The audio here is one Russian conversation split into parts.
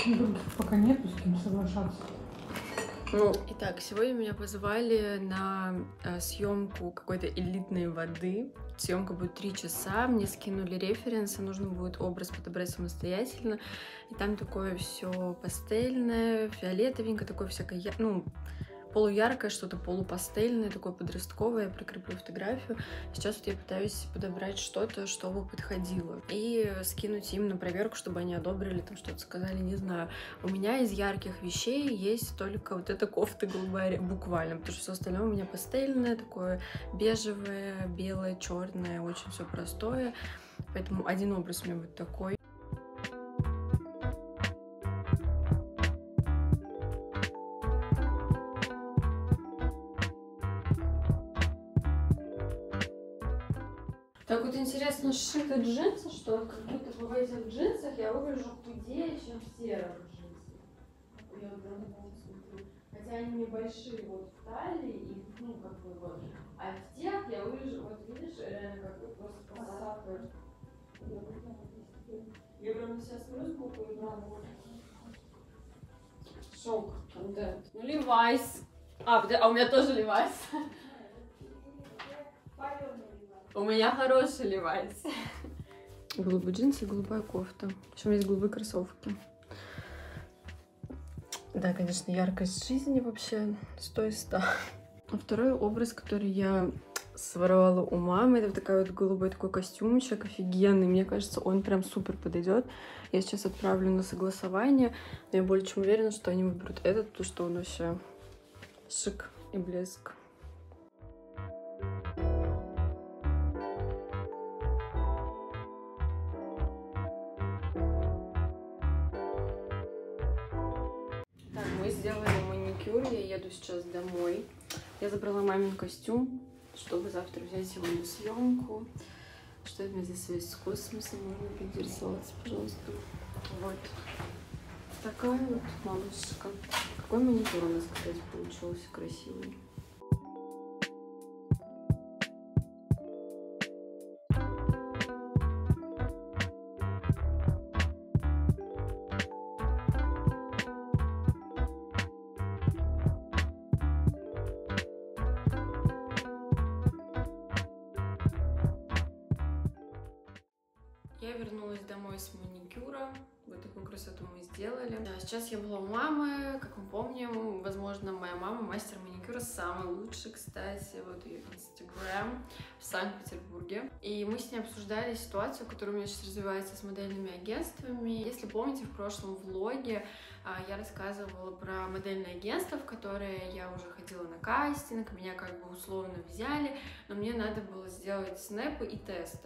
Других пока нету с кем соглашаться. Ну, итак, сегодня меня позвали на съемку какой-то элитной воды. Съемка будет 3 часа, мне скинули референсы, нужно будет образ подобрать самостоятельно. И там такое все пастельное, фиолетовенькое, такое всякое, ну, полуяркое, что-то полупастельное, такое подростковое. Я прикреплю фотографию. Сейчас вот я пытаюсь подобрать что-то, чтобы подходило. И скинуть им на проверку, чтобы они одобрили, там что-то сказали, не знаю. У меня из ярких вещей есть только вот эта кофта голубая, буквально, потому что все остальное у меня пастельное, такое бежевое, белое, черное, очень все простое. Поэтому один образ у меня будет такой. Так вот интересно, сшиты джинсы, что как будто бы в этих джинсах я выгляжу худее, чем в серых джинсах. Я вот прям такого смотрю. Хотя они небольшие вот в талии, и ну как бы вот. А в тех я выгляжу, вот видишь, реально как бы просто посадка. Я прям на себя смотрю сбоку и прям вот. Шок, контент. Ну Levi's. А у меня тоже Levi's. У меня хороший Levi's. Голубые джинсы, голубая кофта. Причем есть голубые кроссовки. Да, конечно, яркость жизни вообще 100 из 100. А второй образ, который я своровала у мамы, это вот такой вот голубой такой костюмчик офигенный. Мне кажется, он прям супер подойдет. Я сейчас отправлю на согласование. Но я более чем уверена, что они выберут этот, потому что он вообще шик и блеск. Мы сделали маникюр, я еду сейчас домой. Я забрала мамин костюм, чтобы завтра взять его на съемку. Что это у меня здесь связь с космосом, можно поинтересоваться, пожалуйста. Вот такая вот малышка. Какой маникюр у нас, кстати, получился красивый. Я вернулась домой с маникюра. Вот такую красоту мы сделали. Да, сейчас я была у мамы. Как мы помним, возможно, моя мама мастер маникюра, самый лучший, кстати. Вот ее Инстаграм в Санкт-Петербурге. И мы с ней обсуждали ситуацию, которая у меня сейчас развивается с модельными агентствами. Если помните, в прошлом влоге я рассказывала про модельное агентство, в которое я уже ходила на кастинг. Меня как бы условно взяли, но мне надо было сделать снэпы и тесты.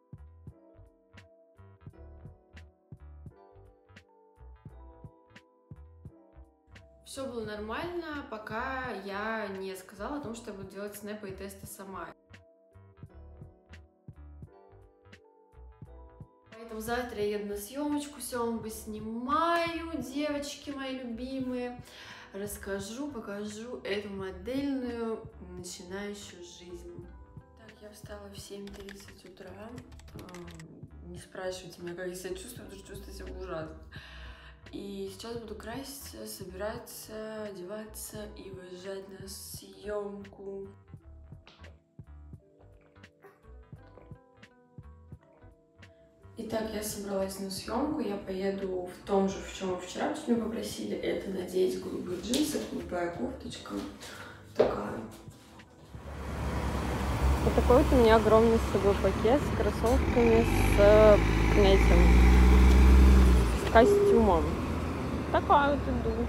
Все было нормально, пока я не сказала о том, что я буду делать снэпы и тесты сама. Поэтому завтра я еду на съемочку, съемку снимаю, девочки мои любимые. Расскажу, покажу эту модельную начинающую жизнь. Так, я встала в 7:30 утра. Не спрашивайте меня, как я себя чувствую, потому что чувствую себя ужасно. И сейчас буду краситься, собираться, одеваться и выезжать на съемку. Итак, я собралась на съемку. Я поеду в том же, в чем мы вчера чуть меня попросили. Это надеть голубые джинсы, голубая кофточка. Такая. Вот такой вот у меня огромный с собой пакет с кроссовками, с костюмом. Такая вот иду.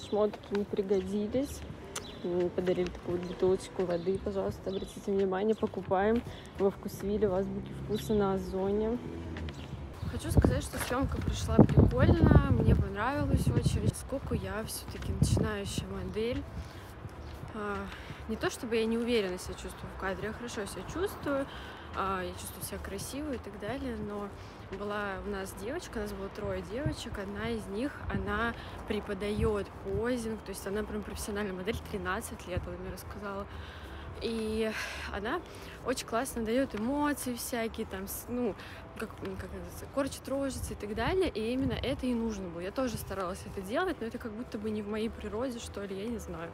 шмотки не пригодились. Мне подарили такую бутылочку воды, пожалуйста, обратите внимание, покупаем во Вкусвилле в Азбуке Вкуса на Озоне. Хочу сказать, что съемка прошла прикольно, мне понравилось очень. Поскольку я все-таки начинающая модель, не то чтобы я не уверенно себя чувствую в кадре, я хорошо себя чувствую, я чувствую себя красивой и так далее, но была у нас девочка, у нас было 3 девочек, одна из них, она преподает позинг, то есть она прям профессиональная модель, 13 лет, она мне рассказала. И она очень классно дает эмоции всякие, там, ну, как называется, корчит рожицы и так далее, и именно это и нужно было. Я тоже старалась это делать, но это как будто бы не в моей природе, что ли, я не знаю.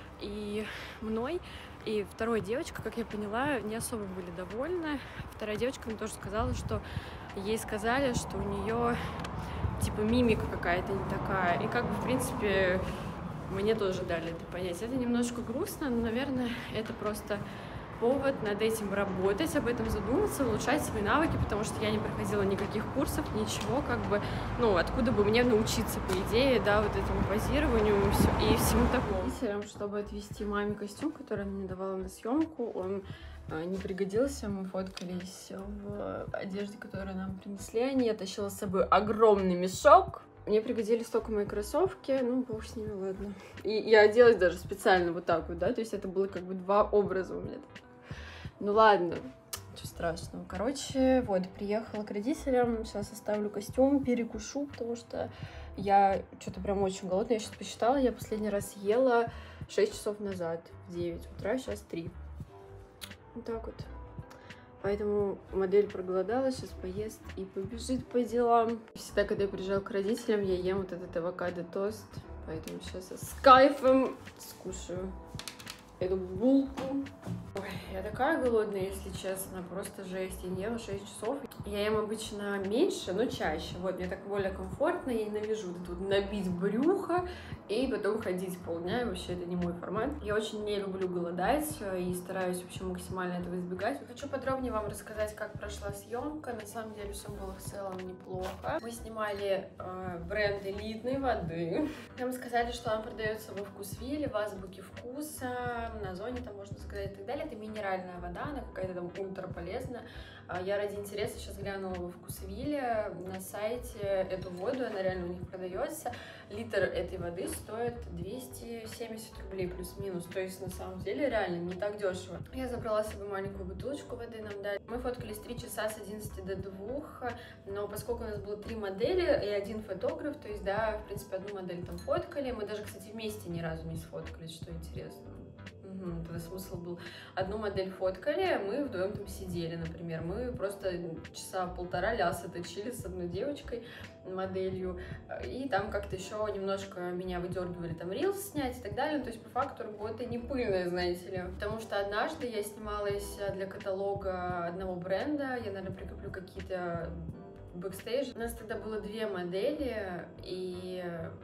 И мной, и 2 девочка, как я поняла, не особо были довольны. 2 девочка мне тоже сказала, что ей сказали, что у нее типа мимика какая-то не такая. И как бы, в принципе, мне тоже дали это понять. Это немножко грустно, но, наверное, это просто повод над этим работать, об этом задуматься, улучшать свои навыки, потому что я не проходила никаких курсов, ничего, как бы, ну, откуда бы мне научиться, по идее, да, вот этому позированию и всему такому. Чтобы отвезти маме костюм, который она мне давала на съемку, он не пригодился, мы фоткались в одежде, которую нам принесли, я тащила с собой огромный мешок. Мне пригодились только мои кроссовки, ну, бог с ними, ладно. И я оделась даже специально вот так вот, да, то есть это было как бы 2 образа у меня. Ну ладно, ничего страшного. Короче, вот, приехала к родителям, сейчас оставлю костюм, перекушу, потому что я что-то прям очень голодная. Я сейчас посчитала, я последний раз ела 6 часов назад, в 9 утра, сейчас 3. Вот так вот. Поэтому модель проголодалась, сейчас поест и побежит по делам. Всегда, когда я приезжаю к родителям, я ем вот этот авокадо-тост. Поэтому сейчас я с кайфом скушаю эту булку. Ой, я такая голодная, если честно, просто жесть. Я не ела 6 часов. Я ем обычно меньше, но чаще. Вот, мне так более комфортно, я ненавижу вот тут набить брюхо и потом ходить полдня, и вообще это не мой формат. Я очень не люблю голодать и стараюсь вообще максимально этого избегать. Хочу подробнее вам рассказать, как прошла съемка. На самом деле все было в целом неплохо. Мы снимали бренд элитной воды. Нам сказали, что она продается во Вкусвилле, в Азбуке Вкуса, на Озоне, там можно сказать, и так далее. Это минеральная вода, она какая-то там ультра полезная. Я ради интереса сейчас глянула во Вкусвилле на сайте эту воду, она реально у них продается. Литр этой воды стоит 270 рублей плюс-минус, то есть на самом деле реально не так дешево. Я забрала с собой маленькую бутылочку воды, нам дали. Мы фоткались 3 часа с 11 до 2, но поскольку у нас было 3 модели и 1 фотограф, то есть, да, в принципе, одну модель там фоткали. Мы даже, кстати, вместе ни разу не сфоткались, что интересно. Тогда смысл был. Одну модель фоткали, мы вдвоем там сидели, например. Мы просто часа 1,5 ляса точили с одной девочкой, моделью. И там как-то еще немножко меня выдергивали там рилс снять и так далее. То есть по факту работа не пыльная, знаете ли. Потому что однажды я снималась для каталога одного бренда. Я, наверное, прикреплю какие-то бэкстейджи. У нас тогда было 2 модели и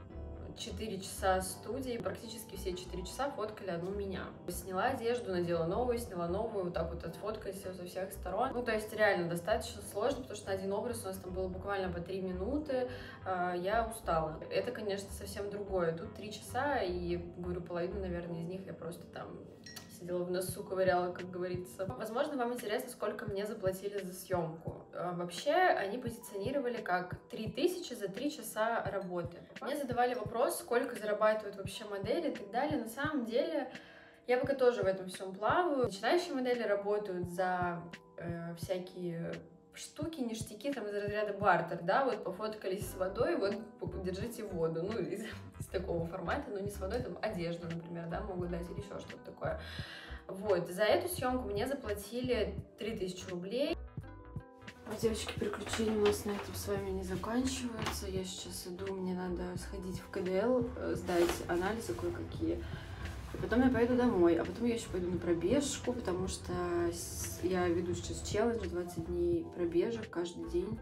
4 часа студии, практически все 4 часа фоткали одну меня. Сняла одежду, надела новую, сняла новую, вот так вот отфоткали все со всех сторон. Ну, то есть реально достаточно сложно, потому что на один образ у нас там было буквально по 3 минуты, я устала. Это, конечно, совсем другое. Тут 3 часа, и, говорю, половину, наверное, из них я просто там сидела в носу, ковыряла, как говорится. Возможно, вам интересно, сколько мне заплатили за съемку. Вообще, они позиционировали как 3000 за 3 часа работы. Мне задавали вопрос, сколько зарабатывают вообще модели и так далее. На самом деле, я пока тоже в этом всем плаваю. Начинающие модели работают за всякие штуки, ништяки, там, из разряда бартер, да, вот пофоткались с водой, вот, держите воду, ну, из такого формата, но не с водой, там, одежду, например, да, могут дать или еще что-то такое. Вот, за эту съемку мне заплатили 3000 рублей. Девочки, приключения у нас на этом с вами не заканчиваются. Я сейчас иду, мне надо сходить в КДЛ, сдать анализы кое-какие. И потом я поеду домой, а потом я еще пойду на пробежку, потому что я веду сейчас челлендж 20 дней пробежек каждый день.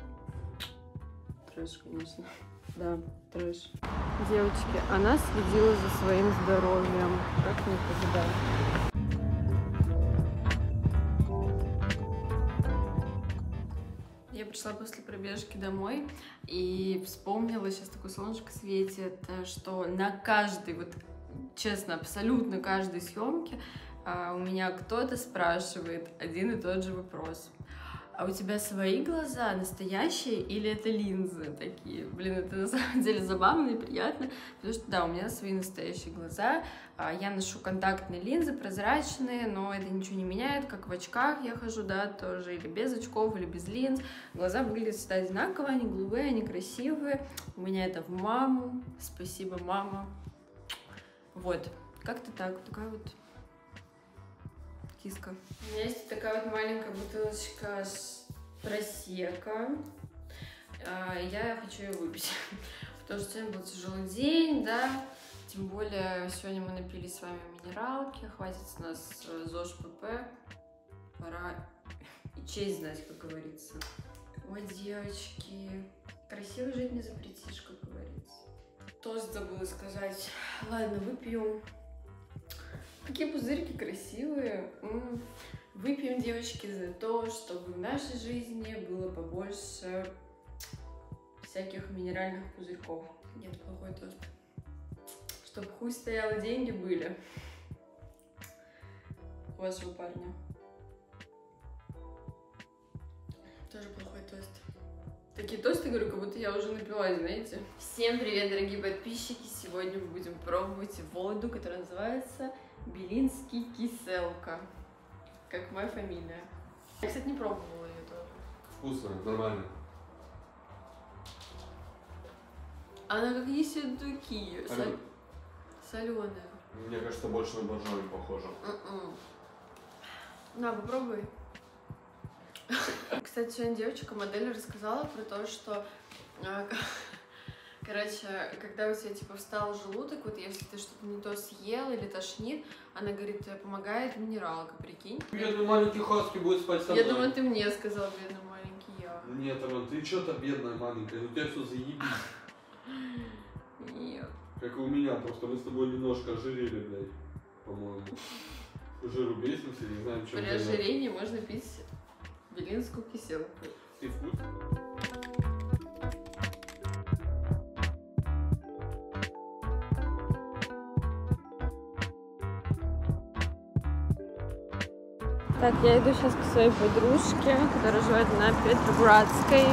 Трэш, конечно. Да, трэш. Девочки, она следила за своим здоровьем, как никогда. Я пришла после пробежки домой и вспомнила, сейчас такое солнышко светит, что на каждой, вот честно, абсолютно каждой съемке у меня кто-то спрашивает один и тот же вопрос. А у тебя свои глаза настоящие или это линзы такие? Блин, это на самом деле забавно и приятно, потому что, да, у меня свои настоящие глаза. Я ношу контактные линзы, прозрачные, но это ничего не меняет, как в очках я хожу, да, тоже, или без очков, или без линз. Глаза выглядят всегда одинаково, они голубые, они красивые. У меня это в маму. Спасибо, мама. Вот, как-то так, такая вот киска. У меня есть такая вот маленькая бутылочка с просекко. Я хочу ее выпить, потому что сегодня был тяжелый день, да. Тем более сегодня мы напились с вами минералки, хватит с нас ЗОЖ ПП. Пора и честь знать, как говорится. Ой, девочки, красиво жить не запретишь, как говорится. Тост забыла сказать. Ладно, выпью. Какие пузырьки красивые. Выпьем, девочки, за то, чтобы в нашей жизни было побольше всяких минеральных пузырьков. Нет, плохой тост. Чтобы хуй стоял и деньги были у вашего парня. Тоже плохой тост. Такие тосты, говорю, как будто я уже напилась, знаете. Всем привет, дорогие подписчики! Сегодня мы будем пробовать воду, которая называется Белинский киселка. Как моя фамилия. Я, кстати, не пробовала ее тоже. Вкусно, нормально. Она как ессентуки. Соленая. Мне кажется, больше на боржоми похоже. На, попробуй. Кстати, сегодня девочка-модель рассказала про то, что, короче, когда у тебя, типа, встал желудок, вот если ты что-то не то съел или тошнит, она говорит, помогает минералка, прикинь. Бедный маленький хаски будет спать со мной. Я думаю, ты мне сказал, бедный маленький я. Нет, Арон, ты что-то бедная маленькая, у тебя все заебись. Нет. Как и у меня, просто мы с тобой немножко ожирели, блядь, по-моему. Жиру бесимся, не знаем, чем. При ожирении можно пить белинскую киселку. И вкус. Так, я иду сейчас к своей подружке, которая живет на Петроградской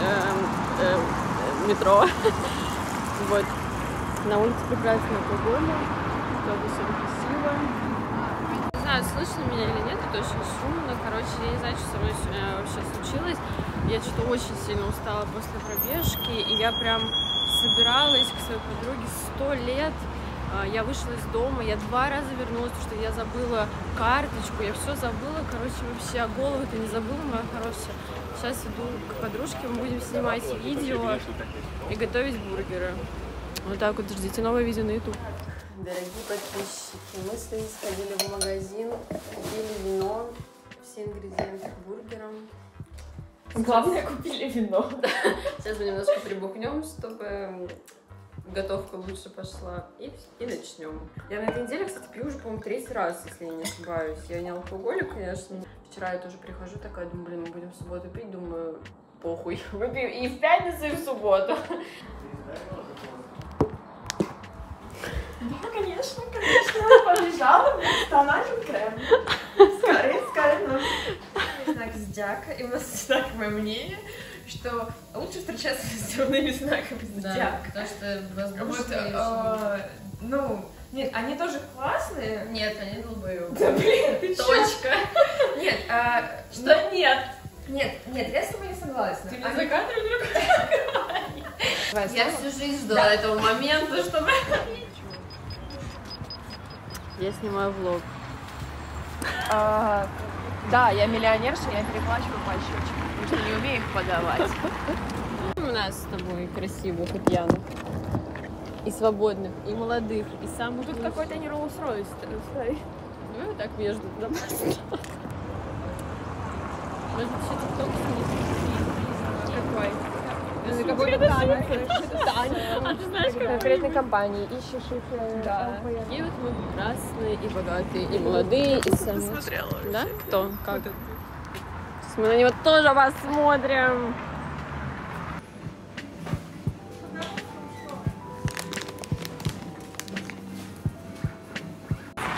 метро. Вот. На улице прекрасная погода, тоже все красиво. Не знаю, слышно меня или нет, это очень шумно. Короче, я не знаю, что со мной сегодня вообще случилось. Я что-то очень сильно устала после пробежки, и я прям собиралась к своей подруге 100 лет. Я вышла из дома, я 2 раза вернулась, потому что я забыла карточку, я все забыла, короче, вообще, а голову-то не забыла, моя хорошая. Сейчас иду к подружке, мы будем снимать видео и готовить бургеры. Вот так вот, ждите новое видео на YouTube. Дорогие подписчики, мы с Лизой сходили в магазин, купили вино, все ингредиенты к бургерам. Главное, купили вино. Сейчас мы немножко прибухнем, чтобы готовка лучше пошла. И начнем. Я на этой неделе, кстати, пью уже, по-моему, 3-й раз, если я не ошибаюсь. Я не алкоголик, конечно. Вчера я тоже прихожу такая, думаю, блин, мы будем в субботу пить, думаю, похуй. Выпью и в пятницу, и в субботу. Да, конечно, побежала в тональный крем. Скорее. Знак зодиака. И у нас такое мнение, что лучше встречаться с дурными знаками зодиака. Да, потому что воздушные. Вот, ну, нет, они тоже классные. Нет, они долбоёбы. Да блин, ты чё? Точка. Нет, Что нет? Нет, я с тобой не согласна. Ты мне за кадром вдруг? Я всю жизнь ждала этого момента, чтобы... Я снимаю влог. Да, я миллионерша, я переплачиваю по счетчику, потому что не умею их подавать. У нас с тобой красивых и пьяных, и свободных, и молодых, и самых... Тут какой-то не Rolls-Royce стоит. Ну, вот так между туда. Может, еще тикток снять? Какой? Какой-то танец. Конкретной компании ищешь их. Да. И вот мы прекрасные, и богатые, и молодые, и самые... Да? Кто? Как? Мы на него тоже посмотрим.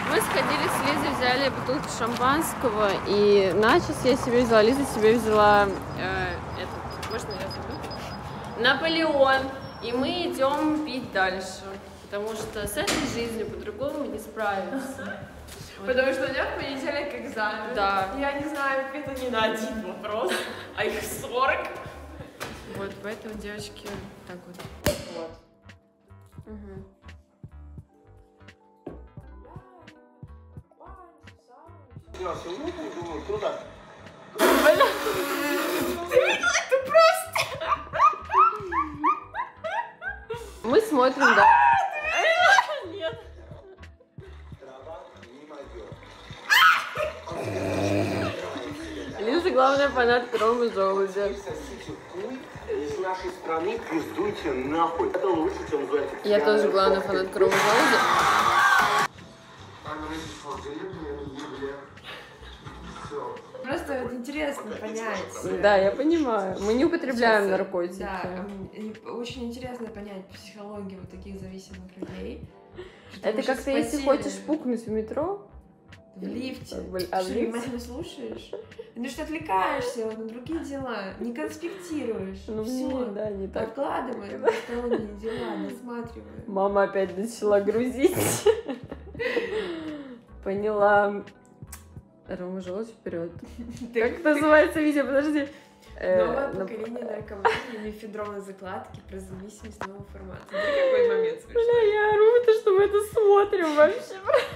Мы сходили с Лизой, взяли бутылку шампанского, и начос я себе взяла, Лиза себе взяла можно я забуду? Наполеон. И мы идем пить дальше, потому что с этой жизнью по-другому не справиться. Потому что у меня в понедельник экзамен. Да. Я не знаю, это не на один вопрос, а их 40. Вот, поэтому, девочки, так вот. Вот. Угу. Думаю, круто. Мы смотрим, да. Нет. Лиза главная фанатка Ромы Желудя. Из нашей страны пиздуйте нахуй. Это лучше, чем звать. Я тоже главная фанатка Ромы Желудя. Просто вот интересно понять. Да, я понимаю. Мы не употребляем Сейчас, наркотики. Да, очень интересно понять психологию вот таких зависимых людей. Это как-то если хочешь пукнуть в метро. В лифте. А в Ты что, лифте? внимательно слушаешь? Ну что, отвлекаешься на другие дела, не конспектируешь. Ну, Все, да, не так. откладываем посторонние дела, досматриваем. Мама опять начала грузить. Поняла. Рома Желудь вперед. Как называется видео? Подожди. Новое поколение наркомании, мефедроновые закладки про зависимость нового формата. Смотри, какой момент смешной. Бля, я ору, то, что мы это смотрим вообще.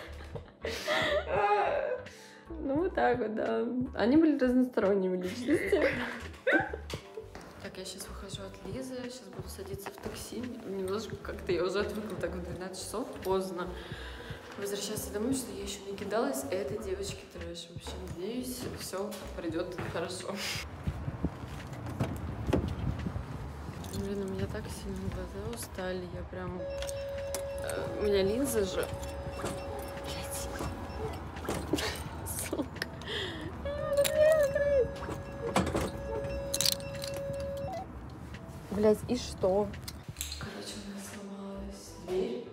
Ну, вот так вот, да. Они были разносторонними личностями. Так, я сейчас выхожу от Лизы, сейчас буду садиться в такси. Немножко как-то я уже отвыкла, так в 12 часов, поздно. Возвращаться домой, что я еще не кидалась, а это, девочки, трэш. Вообще, надеюсь, все пройдет хорошо. Блин, у меня так сильно глаза устали, я прям... У меня линза же... Сука. Блять, и что? Короче, у нас сломалась дверь.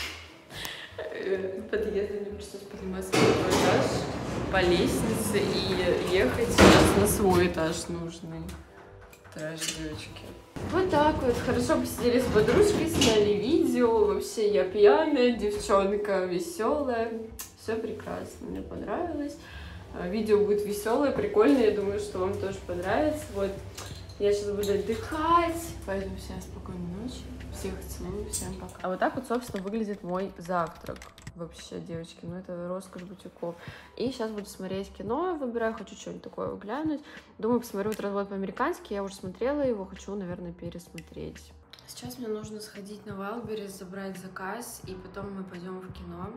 В подъезде мне пришлось подниматься на второй этаж по лестнице и ехать сейчас на свой этаж нужный. Трэш, девочки. Вот так вот. Хорошо посидели с подружкой, сняли видео. Вообще я пьяная, девчонка веселая. Все прекрасно, мне понравилось. Видео будет веселое, прикольное. Я думаю, что вам тоже понравится. Вот. Я сейчас буду отдыхать. Поэтому всем спокойной ночи. Всех целую, всем пока. А вот так вот, собственно, выглядит мой завтрак. Вообще, девочки, ну это роскошь бутиков. И сейчас буду смотреть кино, выбираю, хочу что-нибудь такое глянуть. Думаю, посмотрю вот «Развод по-американски», я уже смотрела его, хочу, наверное, пересмотреть. Сейчас мне нужно сходить на Wildberries, забрать заказ, и потом мы пойдем в кино.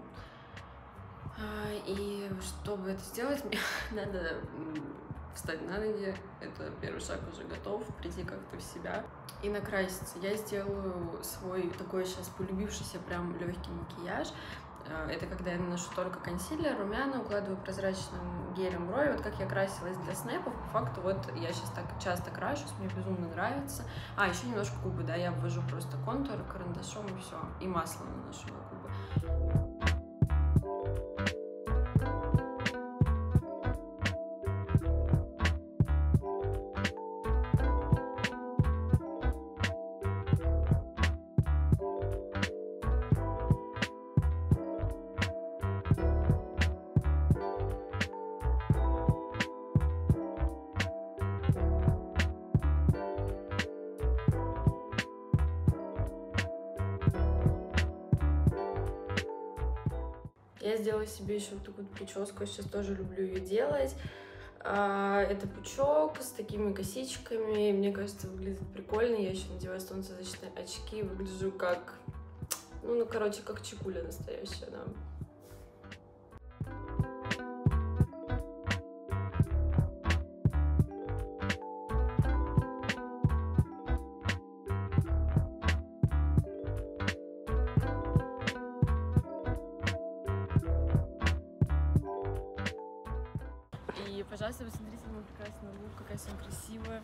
И чтобы это сделать, мне надо встать на ноги, это первый шаг уже готов, прийти как-то в себя и накраситься. Я сделаю свой такой сейчас полюбившийся прям легкий макияж. Это когда я наношу только консилер, румяна, укладываю прозрачным гелем брови. Вот как я красилась для снэпов, по факту вот я сейчас так часто крашусь, мне безумно нравится. А, еще немножко губы, да, я обвожу просто контур карандашом и все. И масло наношу на губы. Я сделала себе еще вот такую прическу, я сейчас тоже люблю ее делать. Это пучок с такими косичками, мне кажется, выглядит прикольно. Я еще надеваю солнцезащитные очки, выгляжу как, ну, короче, как чекуля настоящая, да. И, пожалуйста, посмотрите на мой прекрасный лук, какая сегодня красивая.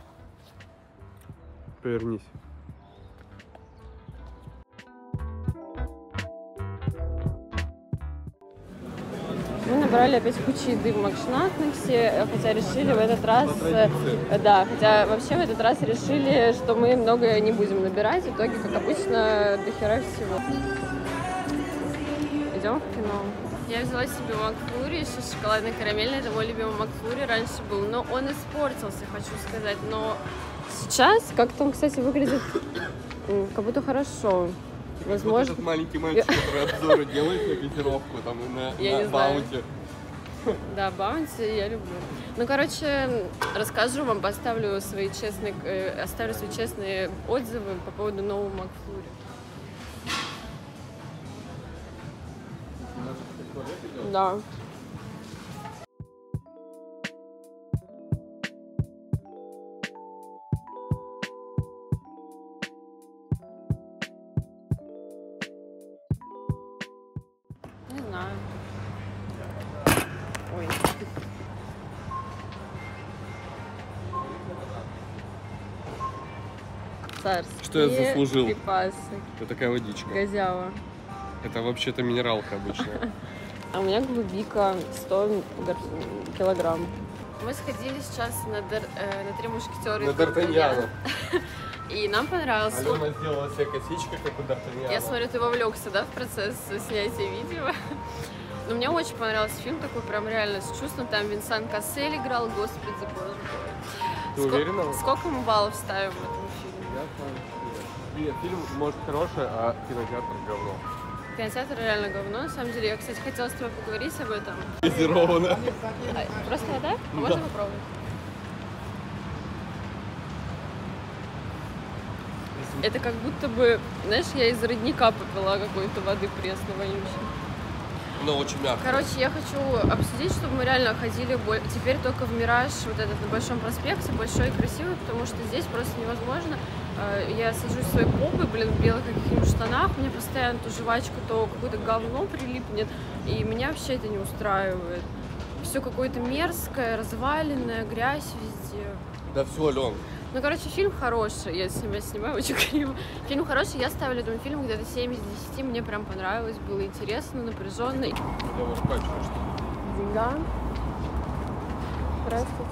Повернись. набрали опять кучу еды в Макшнакнексе, хотя решили в этот раз... Да, хотя вообще в этот раз решили, что мы много не будем набирать. В итоге, как обычно, дохера всего. Идем в кино. Я взяла себе Макфлури, еще шоколадно-карамельный, это мой любимый Макфлури раньше был, но он испортился, хочу сказать, но сейчас как-то он, кстати, выглядит как будто хорошо. Возможно... Вот этот маленький мальчик, который обзоры делает на газировку, там, и на Баунти. Да, Баунти я люблю. Ну, короче, расскажу вам, оставлю свои честные отзывы по поводу нового Макфлури. Да. Не знаю. Ой. Царские Что я заслужил? припасы. Это такая водичка. Газява. Это вообще-то минералка обычная. А у меня голубика 100 килограмм. Мы сходили сейчас на 3 мушкетера. На Д'Артаньяна. И нам понравилось. Алена сделала себе косичка, как у Д'Артаньяна. Я смотрю, ты вовлекся, да, в процесс снятия видео? Но мне очень понравился фильм, такой прям реально с чувством. Там Винсан Кассель играл, господи, боже мой. Ты уверена? Сколько мы баллов ставим этому фильму? Я знаю. Нет, фильм, может, хороший, а кинотеатр говно. Кинотеатр реально говно, на самом деле. Я, кстати, хотела с тобой поговорить об этом. Газировано. Просто вода? А можно попробовать? Это как будто бы, знаешь, я из родника попила какой-то воды пресной, вонючей. Но очень мягко. Короче, я хочу обсудить, чтобы мы реально ходили теперь только в Мираж, вот этот на Большом проспекте, большой и красивый, потому что здесь просто невозможно. Я сажусь в своей попой, блин, в белых каких-нибудь штанах, мне постоянно то жвачка, то какое-то говно прилипнет, и меня вообще это не устраивает. Все какое-то мерзкое, разваленное, грязь везде. Да все, Ален. Ну, короче, фильм хороший, я себя снимаю очень криво. Фильм хороший, я ставлю этому фильму где-то 7 из 10, мне прям понравилось, было интересно, напряженно. Я уже пальчик, что ли? Деньга. Здравствуйте.